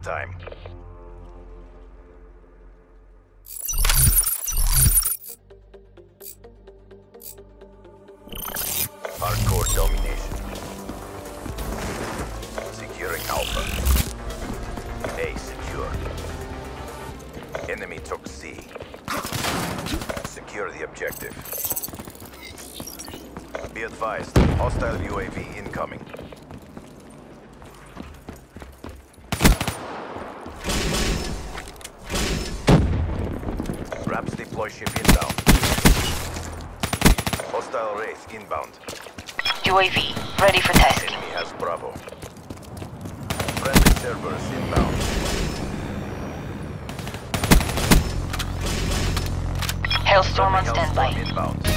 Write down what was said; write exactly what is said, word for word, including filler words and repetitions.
time. Hardcore domination. Securing Alpha. A secure. Enemy took C. Secure the objective. Be advised, hostile U A V incoming. Raps deploy ship inbound. Hostile Wraith inbound. U A V, ready for tasking. Enemy has Bravo. Friendly Cerberus inbound. Hailstorm on Friendly standby. Hellstorm inbound.